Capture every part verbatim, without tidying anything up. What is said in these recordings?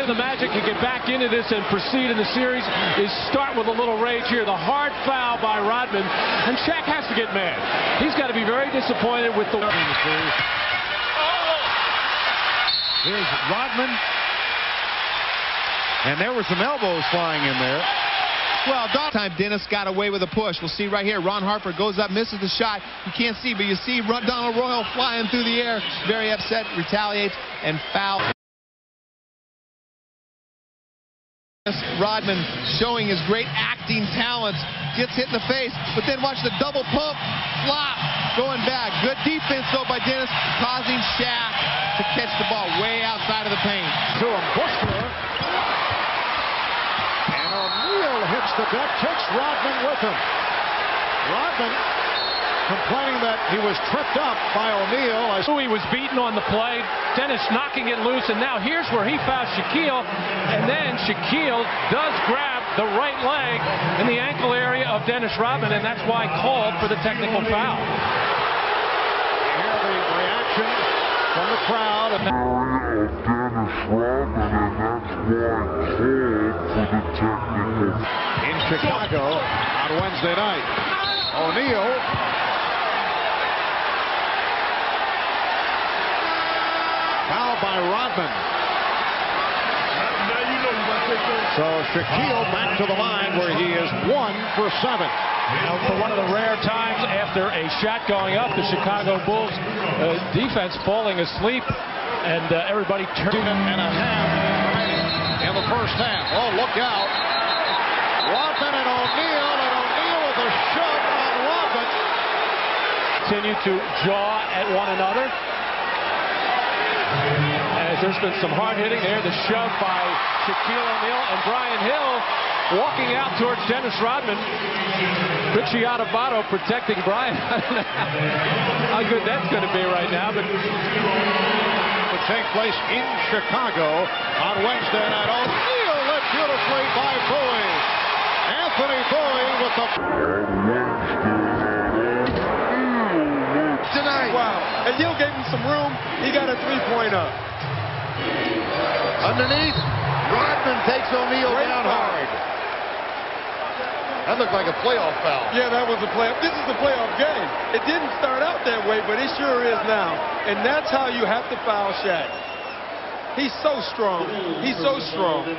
the Magic can get back into this and proceed in the series is start with a little rage here. The hard foul by Rodman, and Shaq has to get mad. He's got to be very disappointed with the... Here's Rodman. And there were some elbows flying in there. Well, that time Dennis got away with a push. We'll see right here. Ron Harper goes up, misses the shot. You can't see, but you see Donald Royal flying through the air. Very upset, retaliates, and foul. Rodman showing his great acting talents. Gets hit in the face, but then watch the double pump. Flop. Going back. Good defense, though, by Dennis, causing Shaq to catch the ball way outside of the paint. To him, Bushler. And O'Neal hits the deck, takes Rodman with him. Rodman complaining that he was tripped up by O'Neal. He was beaten on the play. Dennis knocking it loose, and now here's where he fouls Shaquille. And then Shaquille does grab the right leg in the ankle area of Dennis Rodman, and that's why called for the technical foul. Hear the reaction from the crowd. And Dennis Rodman, and that's why called for the technical. In Chicago on Wednesday night, O'Neal fouled by Rodman. So Shaquille back to the line where he is one for seven. Now, for one of the rare times after a shot going up, the Chicago Bulls uh, defense falling asleep, and uh, everybody turning. And a half in the first half. Oh, look out. Rodman and O'Neal, and O'Neal with a shove on Rodman. Continue to jaw at one another. As there's been some hard hitting there, the shove by Shaquille O'Neal, and Brian Hill walking out towards Dennis Rodman. Richie Adubato protecting Brian. How good that's going to be right now, but would take place in Chicago on Wednesday night. O'Neal led beautifully by Bowie. Anthony Bowie with the tonight. Wow. And Hill gave him some room. He got a three-point up. Underneath, Rodman takes O'Neal down hard. That looked like a playoff foul. Yeah, that was a playoff. This is a playoff game. It didn't start out that way, but it sure is now. And that's how you have to foul Shaq. He's so strong. He's so strong.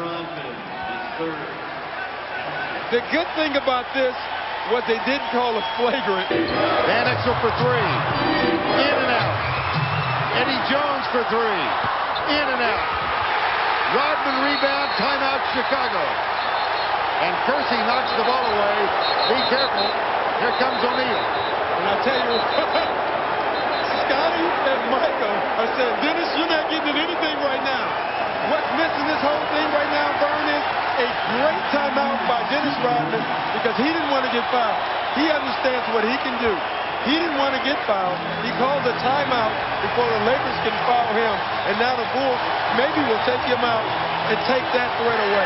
The good thing about this, what they didn't call a flagrant. Van Exel for three. In and out. Eddie Jones for three. In and out. Rodman rebound, timeout Chicago. And Kersey knocks the ball away. Be careful. Here comes O'Neal. And I tell you, Scotty and Michael are saying, Dennis, you're not getting anything right now. What's missing this whole thing right now, Vern, is a great timeout by Dennis Rodman because he didn't want to get fouled. He understands what he can do. He didn't want to get fouled. He called a timeout before the Lakers can foul him. And now the Bulls maybe will take him out and take that threat away.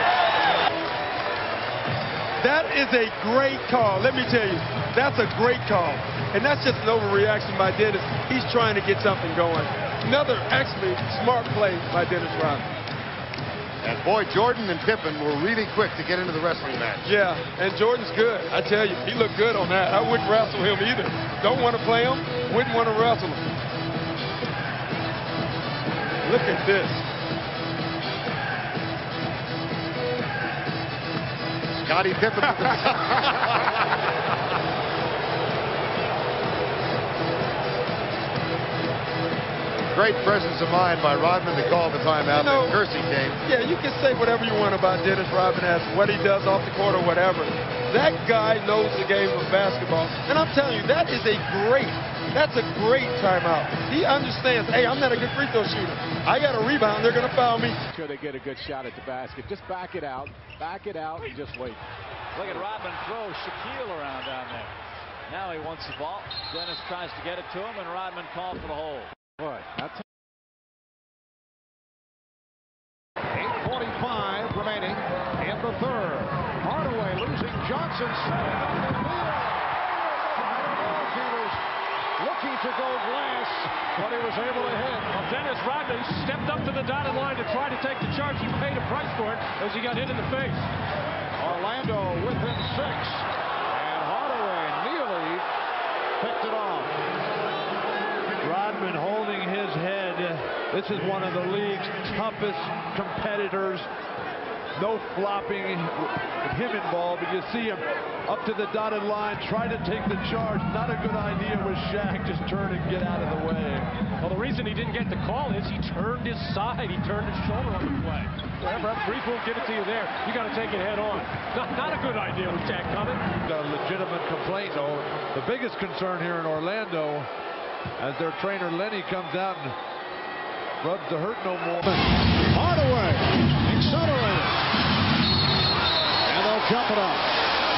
That is a great call. Let me tell you, that's a great call. And that's just an overreaction by Dennis. He's trying to get something going. Another actually smart play by Dennis Rodman. And boy, Jordan and Pippen were really quick to get into the wrestling match. Yeah, and Jordan's good. I tell you, he looked good on that. I wouldn't wrestle him either. Don't want to play him, wouldn't want to wrestle him. Look at this. Scottie Pippen. Great presence of mind by Rodman to call the timeout. You know, and Kersey came. Yeah, you can say whatever you want about Dennis Rodman as what he does off the court or whatever. That guy knows the game of basketball. And I'm telling you, that is a great, that's a great timeout. He understands, hey, I'm not a good free throw shooter. I got a rebound. They're going to foul me. Sure they get a good shot at the basket. Just back it out. Back it out and just wait. Look at Rodman throw Shaquille around down there. Now he wants the ball. Dennis tries to get it to him, and Rodman called for the hole. Boy, that's eight forty-five remaining in the third. Hardaway losing Johnson. looking to go glass, but he was able to hit. Well, Dennis Rodman stepped up to the dotted line to try to take the charge. He paid a price for it as he got hit in the face. Orlando within six, and Hardaway nearly picked it off. Rodman holding his head. This is one of the league's toughest competitors. No flopping with him involved, but you see him up to the dotted line, try to take the charge. Not a good idea with Shaq. Just turn and get out of the way. Well, the reason he didn't get the call is he turned his side. He turned his shoulder on the play. Whatever, referees won't give it to you there. You got to take it head on. Not, not a good idea with Shaq coming. A legitimate complaint, though. The biggest concern here in Orlando, as their trainer Lenny comes out and rubs the hurt no more. Hardaway accelerated, and they'll jump it up.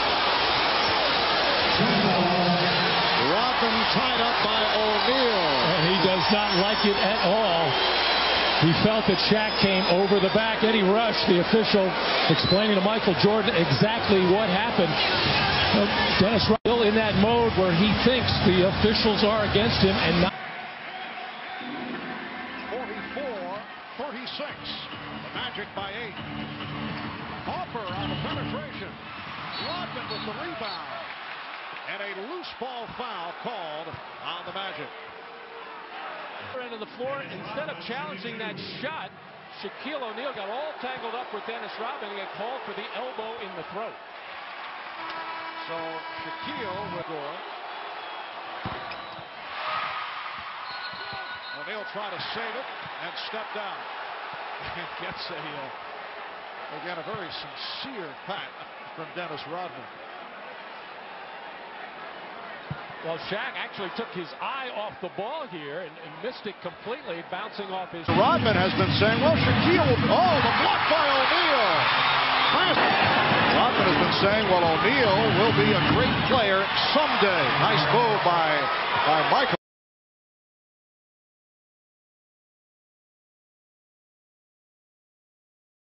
Rodman tied up by O'Neal. And he does not like it at all. He felt that Shaq came over the back. Eddie Rush, the official, explaining to Michael Jordan exactly what happened. Uh, Dennis Rodman still in that mode where he thinks the officials are against him and not. forty-four thirty-six. The Magic by eight. Hopper on the penetration. Rodman with the rebound. And a loose ball foul called on the Magic. End of the floor, instead of challenging that shot, Shaquille O'Neal got all tangled up with Dennis Rodman and got called for the elbow in the throat. So Shaquille will go. O'Neal tried to save it and step down. And gets a, uh, again, a very sincere pat from Dennis Rodman. Well, Shaq actually took his eye off the ball here and, and missed it completely, bouncing off his... Rodman has been saying, well, Shaquille, oh, the block by O'Neal. Rodman has been saying, well, O'Neal will be a great player someday. Nice move by, by Michael.